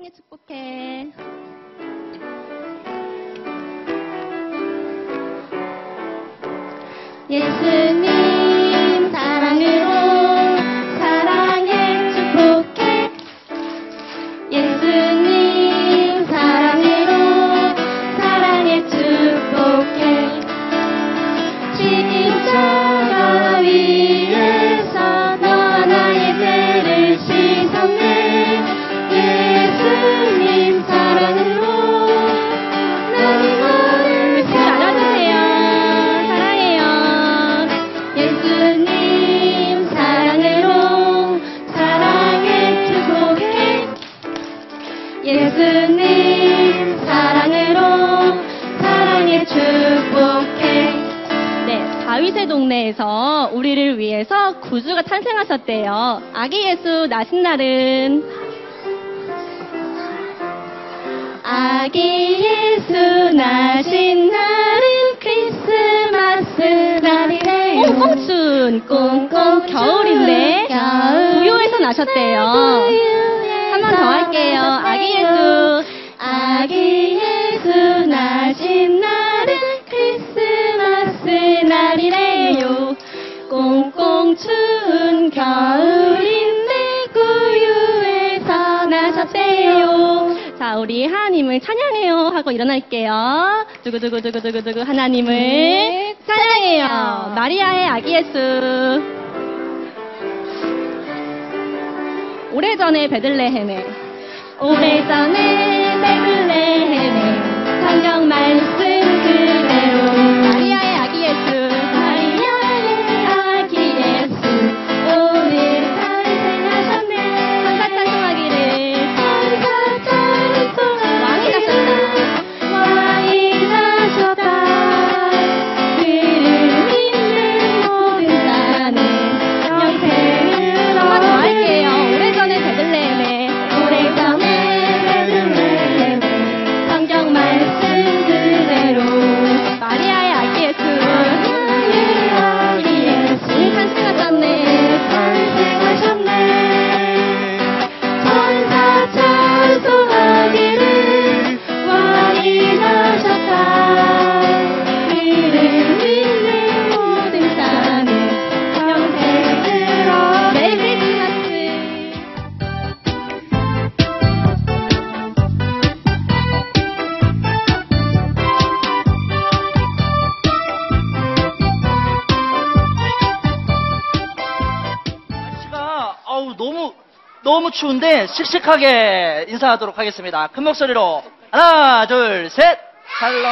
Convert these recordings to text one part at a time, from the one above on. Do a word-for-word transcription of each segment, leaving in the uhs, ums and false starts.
사랑해 축복해. 예수님 사랑으로 사랑해 축복해. 예수님 사랑으로 사랑해 축복해. 십자가 위에서 너와 나의 죄를 씻었네. 예수님 사랑으로 나는 너를 사랑해요. 사랑해요. 예수님 사랑으로 사랑해 축복해. 예수님 사랑으로 사랑해 축복해. 네, 다윗의 동네에서 우리를 위해서 구주가 탄생하셨대요. 아기 예수 나신 날은 아기 예수 나신 날은 크리스마스 날이래요. 꽁꽁춘 꽁꽁 겨울인데 부유에서 나셨대요. 한 번 더 할게요. 아기 예수 아기 예수 나신 날은 크리스마스 날이래요. 꽁꽁 추운 겨울인데 구유에서 나셨대요. 자, 우리 하나님을 찬양해요 하고 일어날게요. 두구두구두구두구두구 하나님을 네, 찬양해요. 찬양해요. 마리아의 아기 예수. 오래전에 베들레헴에 오래전에 베들레헴에 성경 말씀 그대로 마리아의 아기 예수. 마리아의 아기 예수 오늘 탄생하셨네. 천사 찬송하기를. 천사 찬송하기를. 왕이 나셨다. 왕이 나셨다. 그를 믿는 모든 자는 영생을 한번 더 할게요. 오래전에 베들레헴에 오래전에 베들레헴에 성경 말씀 그대로 마리아의 아기 예수. 마리아의 아기 예수 탄생하셨네. 탄생하셨네. 천사 찬송하기를. 왕이 나셨다. 그를 믿는 모든 자는 영생을 얻. 메리 크리스마스. 날씨가 아우 너무 너무 추운데 씩씩하게 인사하도록 하겠습니다. 큰 목소리로 하나 둘 셋. 샬롬.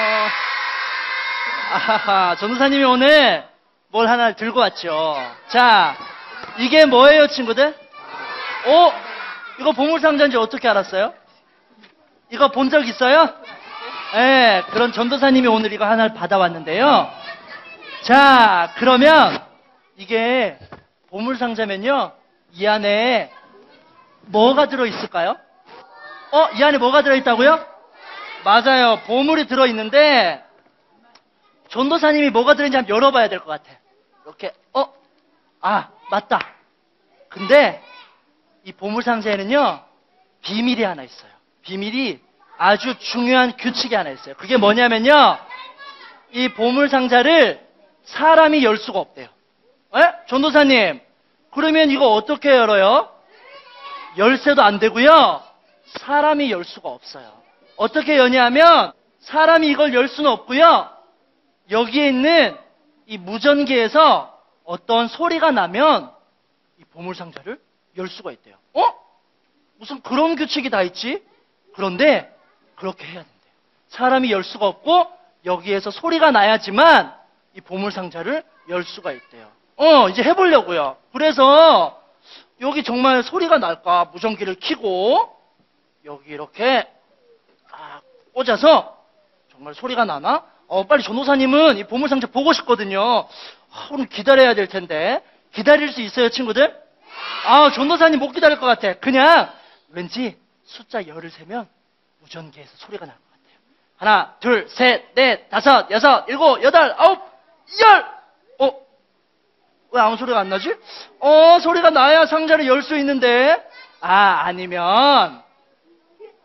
아하하, 전도사님이 오늘 뭘 하나 들고 왔죠. 자, 이게 뭐예요, 친구들? 오, 이거 보물상자인지 어떻게 알았어요? 이거 본 적 있어요? 네, 그런 전도사님이 오늘 이거 하나를 받아왔는데요. 자, 그러면 이게 보물상자면요, 이 안에 뭐가 들어있을까요? 어? 이 안에 뭐가 들어있다고요? 맞아요. 보물이 들어있는데 전도사님이 뭐가 들어있는지 한번 열어봐야 될 것 같아. 이렇게. 어? 아, 맞다. 근데 이 보물상자에는요, 비밀이 하나 있어요. 비밀이 아주 중요한 규칙이 하나 있어요. 그게 뭐냐면요, 이 보물상자를 사람이 열 수가 없대요. 에? 전도사님, 그러면 이거 어떻게 열어요? 열쇠도 안 되고요, 사람이 열 수가 없어요. 어떻게 여냐면 사람이 이걸 열 수는 없고요, 여기에 있는 이 무전기에서 어떤 소리가 나면 이 보물상자를 열 수가 있대요. 어? 무슨 그런 규칙이 다 있지? 그런데 그렇게 해야 된대요. 사람이 열 수가 없고 여기에서 소리가 나야지만 이 보물상자를 열 수가 있대요. 어, 이제 해보려고요. 그래서 여기 정말 소리가 날까? 무전기를 켜고 여기 이렇게 딱 꽂아서 정말 소리가 나나? 어, 빨리 전도사님은 이 보물상자 보고 싶거든요. 아, 오늘 기다려야 될 텐데. 기다릴 수 있어요, 친구들? 아, 전도사님 못 기다릴 것 같아. 그냥 왠지 숫자 열을 세면 무전기에서 소리가 날 것 같아요. 하나, 둘, 셋, 넷, 다섯, 여섯, 일곱, 여덟, 아홉, 열! 어? 왜 아무 소리가 안 나지? 어, 소리가 나야 상자를 열 수 있는데. 아, 아니면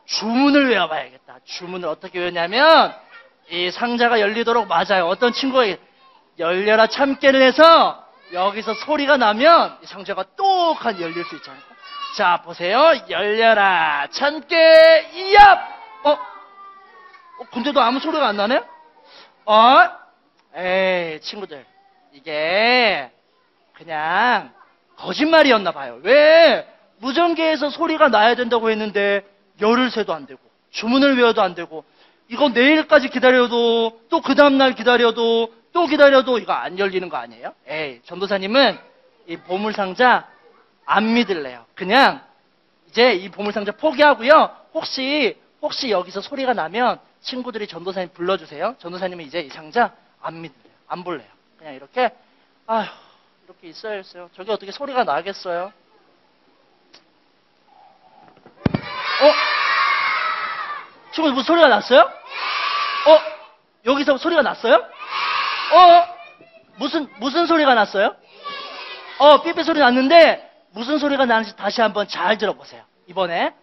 주문을 외워봐야겠다. 주문을 어떻게 외우냐면 이 상자가 열리도록 맞아요. 어떤 친구가 열려라 참깨를 해서 여기서 소리가 나면 이 상자가 똑하니 열릴 수 있잖아요. 자, 보세요. 열려라 참깨 이압. 어? 어? 근데도 아무 소리가 안 나네? 어? 에이, 친구들. 이게 그냥 거짓말이었나 봐요. 왜? 무전기에서 소리가 나야 된다고 했는데 열흘 새도 안 되고 주문을 외워도 안 되고 이거 내일까지 기다려도 또 그 다음날 기다려도 또 기다려도 이거 안 열리는 거 아니에요? 에이, 전도사님은 이 보물상자 안 믿을래요. 그냥 이제 이 보물상자 포기하고요. 혹시 혹시 여기서 소리가 나면 친구들이 전도사님 불러주세요. 전도사님은 이제 이 상자 안 믿을래요. 안 볼래요. 그냥 이렇게 아휴 이렇게 있어야 했어요. 저기 어떻게 소리가 나겠어요? 어? 친구 무슨 소리가 났어요? 어? 여기서 소리가 났어요? 어? 무슨 무슨 소리가 났어요? 어, 삐삐 소리 났는데 무슨 소리가 나는지 다시 한번 잘 들어보세요. 이번에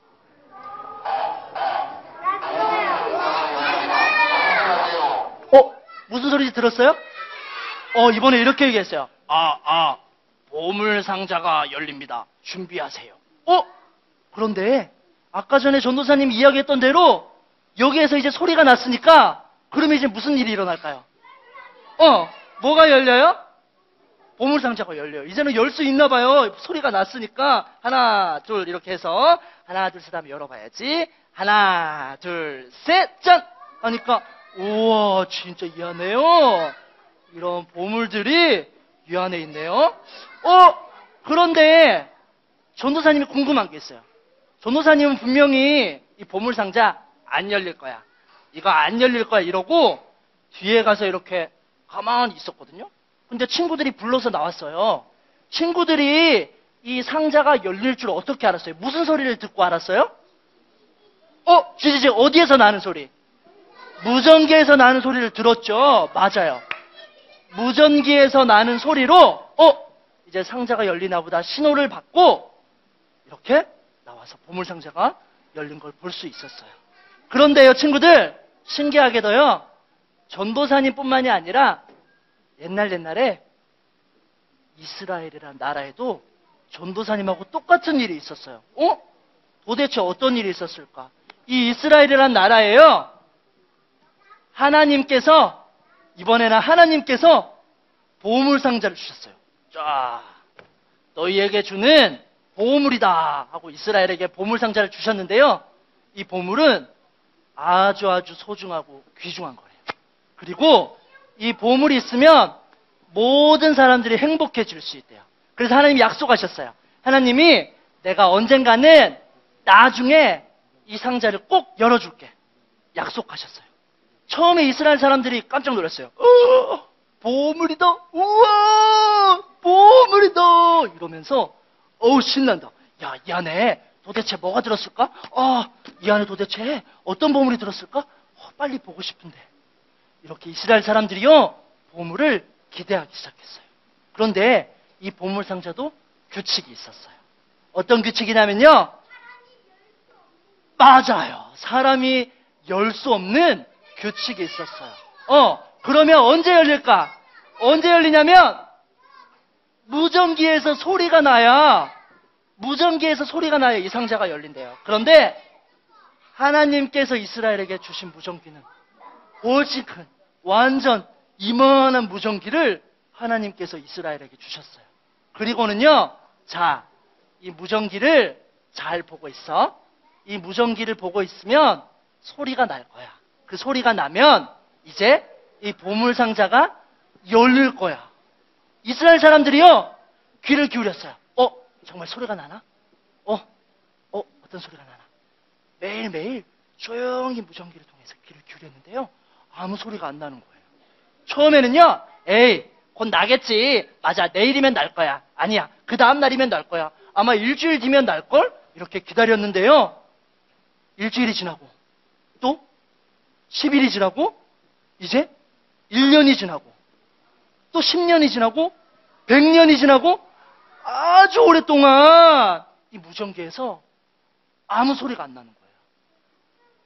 어? 무슨 소리인지 들었어요? 어, 이번에 이렇게 얘기했어요. 아, 아, 보물 상자가 열립니다. 준비하세요. 어? 그런데 아까 전에 전도사님 이야기했던 대로 여기에서 이제 소리가 났으니까 그러면 이제 무슨 일이 일어날까요? 어, 뭐가 열려요? 보물 상자가 열려요. 이제는 열 수 있나 봐요. 소리가 났으니까 하나, 둘 이렇게 해서 하나, 둘, 셋 하면 열어봐야지. 하나, 둘, 셋, 짠! 하니까 우와, 진짜 이 안에요. 이런 보물들이 이 안에 있네요. 어? 그런데 전도사님이 궁금한 게 있어요. 전도사님은 분명히 이 보물상자 안 열릴 거야. 이거 안 열릴 거야 이러고 뒤에 가서 이렇게 가만히 있었거든요. 근데 친구들이 불러서 나왔어요. 친구들이 이 상자가 열릴 줄 어떻게 알았어요? 무슨 소리를 듣고 알았어요? 어? 지지지 어디에서 나는 소리? 무전기에서 나는 소리를 들었죠. 맞아요. 무전기에서 나는 소리로 어? 이제 상자가 열리나 보다 신호를 받고 이렇게 나와서 보물상자가 열린 걸 볼 수 있었어요. 그런데요 친구들 신기하게도요 전도사님뿐만이 아니라 옛날 옛날에 이스라엘이라는 나라에도 전도사님하고 똑같은 일이 있었어요. 어? 도대체 어떤 일이 있었을까? 이 이스라엘이라는 나라에요 하나님께서 이번에는 하나님께서 보물상자를 주셨어요. 자, 너희에게 주는 보물이다 하고 이스라엘에게 보물상자를 주셨는데요. 이 보물은 아주 아주 소중하고 귀중한 거예요. 그리고 이 보물이 있으면 모든 사람들이 행복해질 수 있대요. 그래서 하나님이 약속하셨어요. 하나님이 내가 언젠가는 나중에 이 상자를 꼭 열어줄게. 약속하셨어요. 처음에 이스라엘 사람들이 깜짝 놀랐어요. 어, 보물이다. 우와, 보물이다. 이러면서 어우 신난다. 야, 이 안에 도대체 뭐가 들었을까? 아, 이 안에 도대체 어떤 보물이 들었을까? 어, 빨리 보고 싶은데. 이렇게 이스라엘 사람들이요 보물을 기대하기 시작했어요. 그런데 이 보물 상자도 규칙이 있었어요. 어떤 규칙이냐면요. 맞아요. 사람이 열 수 없는 규칙이 있었어요. 어, 그러면 언제 열릴까? 언제 열리냐면 무전기에서 소리가 나야 무전기에서 소리가 나야 이 상자가 열린대요. 그런데 하나님께서 이스라엘에게 주신 무전기는 훨씬 큰 완전 이만한 무전기를 하나님께서 이스라엘에게 주셨어요. 그리고는요, 자, 이 무전기를 잘 보고 있어. 이 무전기를 보고 있으면 소리가 날 거야. 그 소리가 나면 이제 이 보물 상자가 열릴 거야. 이스라엘 사람들이요 귀를 기울였어요. 어? 정말 소리가 나나? 어? 어? 어떤 소리가 나나? 매일매일 조용히 무전기를 통해서 귀를 기울였는데요 아무 소리가 안 나는 거예요. 처음에는요 에이 곧 나겠지. 맞아 내일이면 날 거야. 아니야 그 다음 날이면 날 거야. 아마 일주일 뒤면 날걸? 이렇게 기다렸는데요 일주일이 지나고 또 십 일이 지나고 이제 일 년이 지나고 또 십 년이 지나고 백 년이 지나고 아주 오랫동안 이 무전기에서 아무 소리가 안 나는 거예요.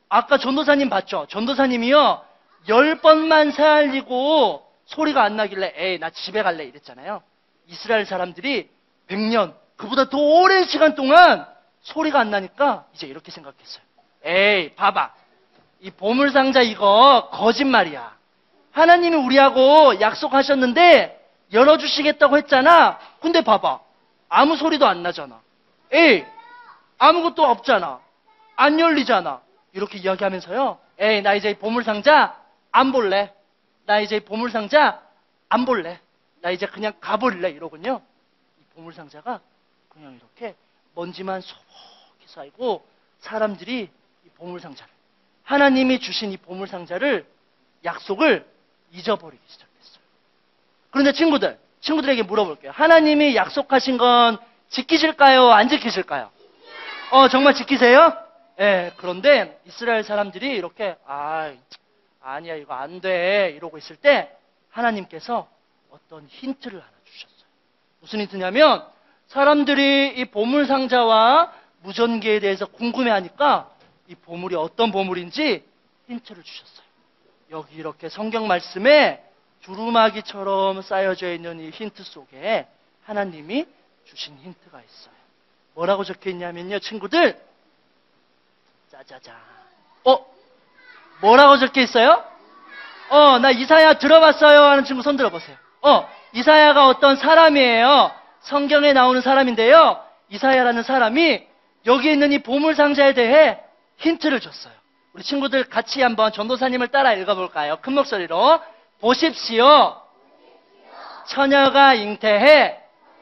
아까 전도사님 봤죠? 전도사님이요, 열 번만 살리고 소리가 안 나길래 에이 나 집에 갈래 이랬잖아요. 이스라엘 사람들이 백 년, 그보다 더 오랜 시간 동안 소리가 안 나니까 이제 이렇게 생각했어요. 에이 봐봐, 이 보물상자 이거 거짓말이야. 하나님이 우리하고 약속하셨는데 열어주시겠다고 했잖아. 근데 봐봐, 아무 소리도 안 나잖아. 에이 아무것도 없잖아. 안 열리잖아. 이렇게 이야기하면서요, 에이 나 이제 보물상자 안 볼래. 나 이제 보물상자 안 볼래. 나 이제 그냥 가볼래. 이러군요. 이 보물상자가 그냥 이렇게 먼지만 소복히 쌓이고 사람들이 이 보물상자를, 하나님이 주신 이 보물상자를, 약속을 잊어버리기 시작했어요. 그런데 친구들, 친구들에게 물어볼게요. 하나님이 약속하신 건 지키실까요? 안 지키실까요? 어, 정말 지키세요? 예, 네, 그런데 이스라엘 사람들이 이렇게, 아, 아니야, 이거 안 돼. 이러고 있을 때 하나님께서 어떤 힌트를 하나 주셨어요. 무슨 힌트냐면, 사람들이 이 보물상자와 무전기에 대해서 궁금해하니까 이 보물이 어떤 보물인지 힌트를 주셨어요. 여기 이렇게 성경 말씀에 두루마기처럼 쌓여져 있는 이 힌트 속에 하나님이 주신 힌트가 있어요. 뭐라고 적혀 있냐면요, 친구들. 짜자자. 어? 뭐라고 적혀 있어요? 어, 나 이사야 들어봤어요 하는 친구 손 들어보세요. 어, 이사야가 어떤 사람이에요. 성경에 나오는 사람인데요. 이사야라는 사람이 여기 있는 이 보물상자에 대해 힌트를 줬어요. 우리 친구들 같이 한번 전도사님을 따라 읽어볼까요? 큰 목소리로. 보십시오. 처녀가 잉태해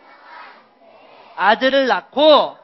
아들을 낳고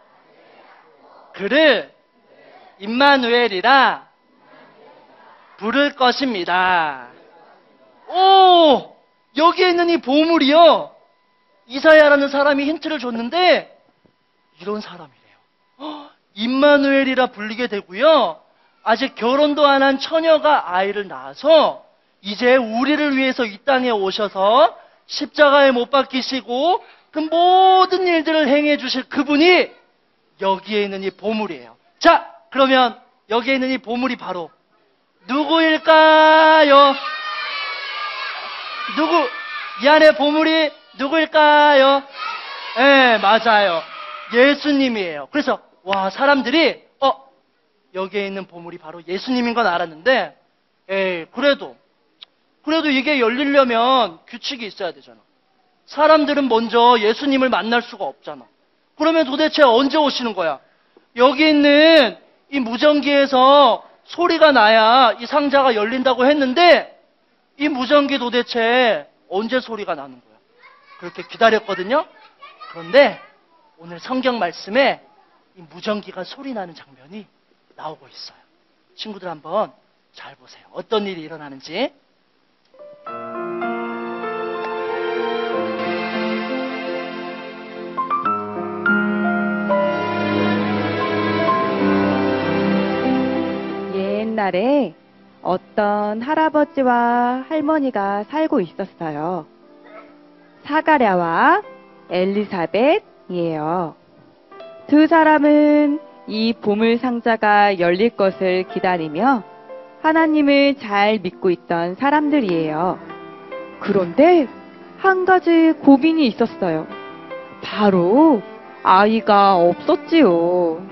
그를 임마누엘이라 부를 것입니다. 오! 여기에 있는 이 보물이요, 이사야라는 사람이 힌트를 줬는데 이런 사람이래요. 어, 임마누엘이라 불리게 되고요, 아직 결혼도 안 한 처녀가 아이를 낳아서 이제 우리를 위해서 이 땅에 오셔서 십자가에 못 박히시고 그 모든 일들을 행해 주실 그분이 여기에 있는 이 보물이에요. 자, 그러면 여기에 있는 이 보물이 바로 누구일까요? 누구? 이 안에 보물이 누구일까요? 예, 네, 맞아요. 예수님이에요. 그래서 와, 사람들이 어, 여기에 있는 보물이 바로 예수님인 건 알았는데, 에이, 그래도 그래도 이게 열리려면 규칙이 있어야 되잖아. 사람들은 먼저 예수님을 만날 수가 없잖아. 그러면 도대체 언제 오시는 거야? 여기 있는 이 무전기에서 소리가 나야 이 상자가 열린다고 했는데 이 무전기 도대체 언제 소리가 나는 거야? 그렇게 기다렸거든요. 그런데 오늘 성경 말씀에 이 무전기가 소리 나는 장면이 나오고 있어요. 친구들 한번 잘 보세요. 어떤 일이 일어나는지. 옛날에 어떤 할아버지와 할머니가 살고 있었어요. 사가랴와 엘리사벳이에요. 두 사람은 이 보물 상자가 열릴 것을 기다리며 하나님을 잘 믿고 있던 사람들이에요. 그런데 한 가지 고민이 있었어요. 바로 아이가 없었지요.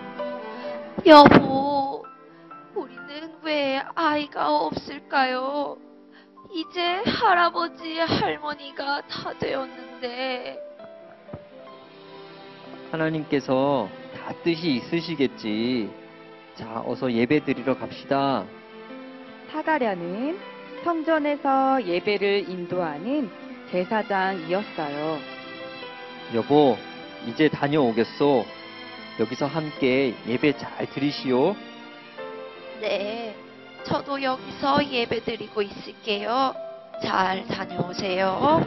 여보, 우리는 왜 아이가 없을까요? 이제 할아버지, 할머니가 다 되었는데. 하나님께서 다 뜻이 있으시겠지. 자, 어서 예배 드리러 갑시다. 사가랴는 성전에서 예배를 인도하는 제사장이었어요. 여보, 이제 다녀오겠소. 여기서 함께 예배 잘 드리시오. 네, 저도 여기서 예배 드리고 있을게요. 잘 다녀오세요.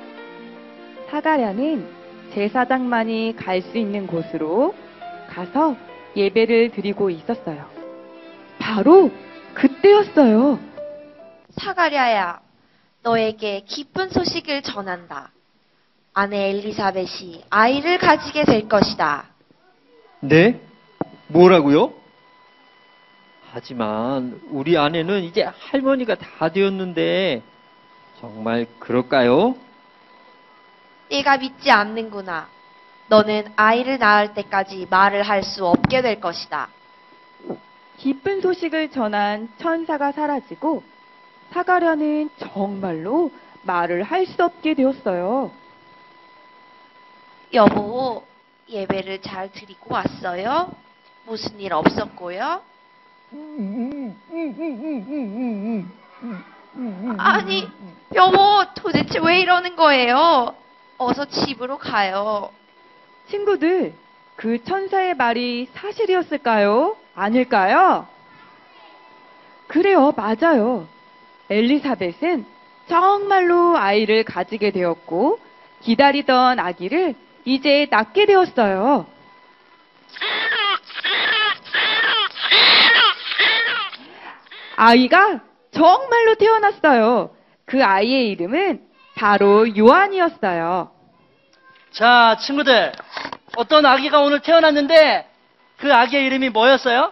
사가랴는 제사장만이 갈 수 있는 곳으로 가서 예배를 드리고 있었어요. 바로 그때였어요. 사가랴야, 너에게 기쁜 소식을 전한다. 아내 엘리사벳이 아이를 가지게 될 것이다. 네? 뭐라고요? 하지만 우리 아내는 이제 할머니가 다 되었는데 정말 그럴까요? 네가 믿지 않는구나. 너는 아이를 낳을 때까지 말을 할 수 없게 될 것이다. 기쁜 소식을 전한 천사가 사라지고 사가랴는 정말로 말을 할 수 없게 되었어요. 여보, 예배를 잘 드리고 왔어요? 무슨 일 없었고요? 아니, 여보, 도대체 왜 이러는 거예요? 어서 집으로 가요. 친구들, 그 천사의 말이 사실이었을까요? 아닐까요? 그래요, 맞아요. 엘리사벳은 정말로 아이를 가지게 되었고 기다리던 아기를 이제 낳게 되었어요. 아이가 정말로 태어났어요. 그 아이의 이름은 바로 요한이었어요. 자, 친구들. 어떤 아기가 오늘 태어났는데 그 아기의 이름이 뭐였어요?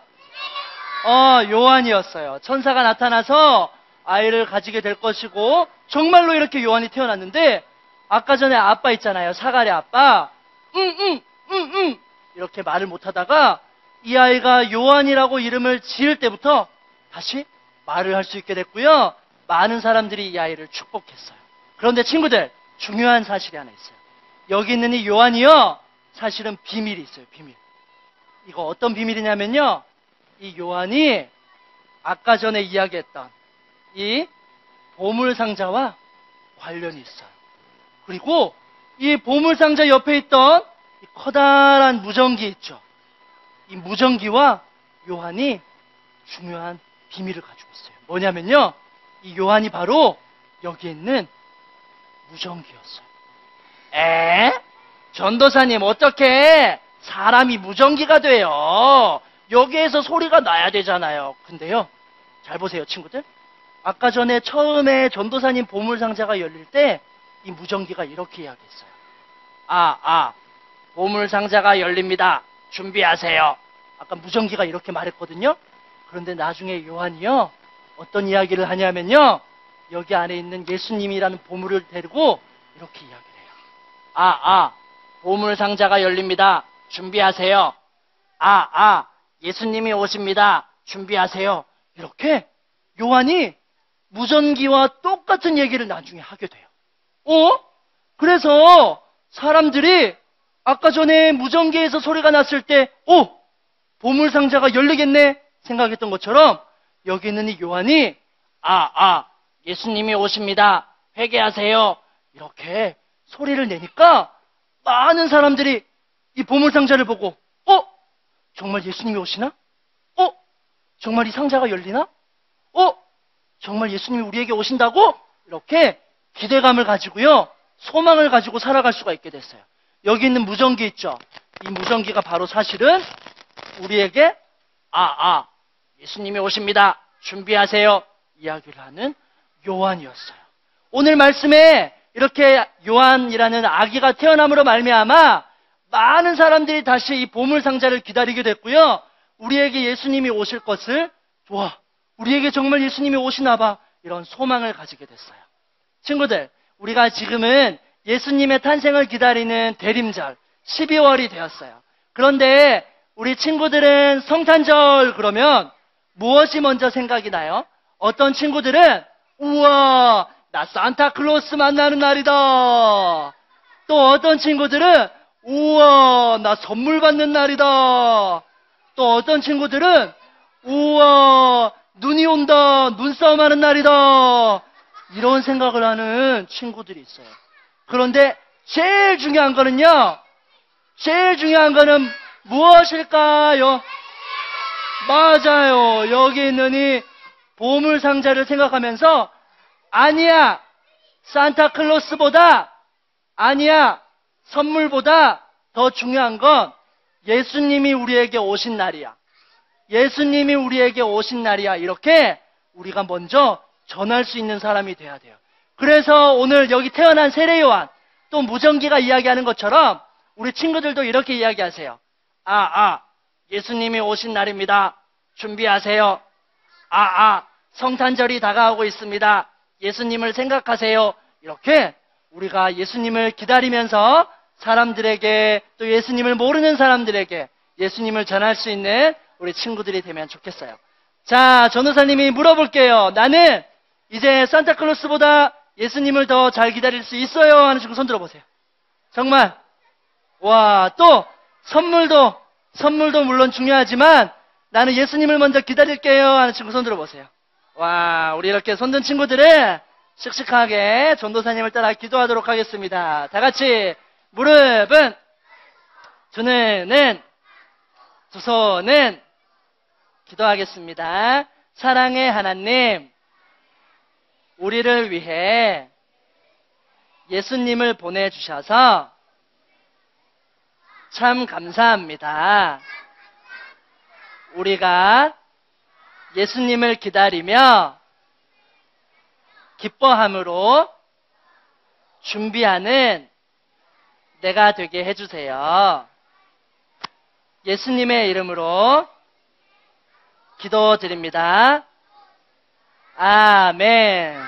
어, 요한이었어요. 천사가 나타나서 아이를 가지게 될 것이고 정말로 이렇게 요한이 태어났는데 아까 전에 아빠 있잖아요. 사가랴 아빠. 응, 응, 응, 응. 이렇게 말을 못하다가 이 아이가 요한이라고 이름을 지을 때부터 다시 말을 할 수 있게 됐고요. 많은 사람들이 이 아이를 축복했어요. 그런데 친구들, 중요한 사실이 하나 있어요. 여기 있는 이 요한이요, 사실은 비밀이 있어요. 비밀. 이거 어떤 비밀이냐면요, 이 요한이 아까 전에 이야기했던 이 보물상자와 관련이 있어요. 그리고 이 보물상자 옆에 있던 이 커다란 무전기 있죠. 이 무전기와 요한이 중요한 비밀을 가지고 있어요. 뭐냐면요, 이 요한이 바로 여기 있는 무전기였어요. 에? 전도사님, 어떻게 사람이 무전기가 돼요? 여기에서 소리가 나야 되잖아요. 근데요, 잘 보세요, 친구들. 아까 전에 처음에 전도사님 보물상자가 열릴 때 이 무전기가 이렇게 이야기했어요. 아, 아, 보물상자가 열립니다. 준비하세요. 아까 무전기가 이렇게 말했거든요. 그런데 나중에 요한이요, 어떤 이야기를 하냐면요, 여기 안에 있는 예수님이라는 보물을 데리고 이렇게 이야기를 해요. 아, 아, 보물상자가 열립니다. 준비하세요. 아, 아, 예수님이 오십니다. 준비하세요. 이렇게 요한이 무전기와 똑같은 얘기를 나중에 하게 돼요. 어? 그래서 사람들이 아까 전에 무전기에서 소리가 났을 때, 오! 보물상자가 열리겠네? 생각했던 것처럼 여기 있는 이 요한이, 아, 아, 예수님이 오십니다. 회개하세요. 이렇게 소리를 내니까 많은 사람들이 이 보물상자를 보고, 어? 정말 예수님이 오시나? 어? 정말 이 상자가 열리나? 어? 정말 예수님이 우리에게 오신다고? 이렇게 기대감을 가지고요, 소망을 가지고 살아갈 수가 있게 됐어요. 여기 있는 무전기 있죠? 이 무전기가 바로 사실은 우리에게, 아, 아, 예수님이 오십니다. 준비하세요. 이야기를 하는 요한이었어요. 오늘 말씀에 이렇게 요한이라는 아기가 태어남으로 말미암아 많은 사람들이 다시 이 보물상자를 기다리게 됐고요. 우리에게 예수님이 오실 것을, 와, 우리에게 정말 예수님이 오시나 봐, 이런 소망을 가지게 됐어요. 친구들, 우리가 지금은 예수님의 탄생을 기다리는 대림절 십이월이 되었어요. 그런데 우리 친구들은 성탄절 그러면 무엇이 먼저 생각이 나요? 어떤 친구들은, 우와, 나 산타클로스 만나는 날이다. 또 어떤 친구들은, 우와, 나 선물 받는 날이다. 또 어떤 친구들은, 우와, 눈이 온다, 눈싸움 하는 날이다. 이런 생각을 하는 친구들이 있어요. 그런데 제일 중요한 거는요, 제일 중요한 거는 무엇일까요? 맞아요. 여기 있는 이 보물상자를 생각하면서, 아니야, 산타클로스보다, 아니야, 선물보다 더 중요한 건 예수님이 우리에게 오신 날이야. 예수님이 우리에게 오신 날이야. 이렇게 우리가 먼저 전할 수 있는 사람이 돼야 돼요. 그래서 오늘 여기 태어난 세례요한, 또 무전기가 이야기하는 것처럼 우리 친구들도 이렇게 이야기하세요. 아, 아, 예수님이 오신 날입니다. 준비하세요. 아, 아, 성탄절이 다가오고 있습니다. 예수님을 생각하세요. 이렇게 우리가 예수님을 기다리면서 사람들에게 또 예수님을 모르는 사람들에게 예수님을 전할 수 있는 우리 친구들이 되면 좋겠어요. 자, 전도사님이 물어볼게요. 나는 이제 산타클로스보다 예수님을 더 잘 기다릴 수 있어요? 하는 친구 손 들어보세요. 정말. 와, 또 선물도 선물도 물론 중요하지만 나는 예수님을 먼저 기다릴게요 하는 친구 손 들어보세요. 와, 우리 이렇게 손든 친구들은 씩씩하게 전도사님을 따라 기도하도록 하겠습니다. 다 같이 무릎은, 두 눈은, 두 손은 기도하겠습니다. 사랑의 하나님, 우리를 위해 예수님을 보내주셔서 참 감사합니다. 우리가 예수님을 기다리며 기뻐함으로 준비하는 내가 되게 해주세요. 예수님의 이름으로 기도드립니다. 아멘.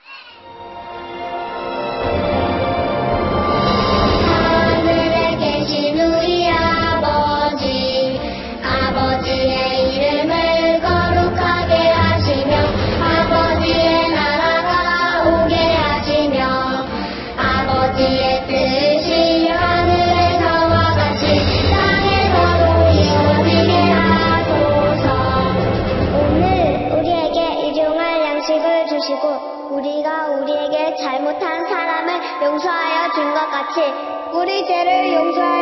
하늘에 계신 우리 아버지, 아버지의 이름을 거룩하게 하시며 아버지의 나라가 오게 하시며 아버지의 뜻이 하늘에서와 같이 땅에서도 이루어지게 하소서. 오늘 우리에게 일용할 양식을 주시고 우리가 우리에게 잘못한 사람을 용서하여 준 것 같이 우리 죄를 용서하여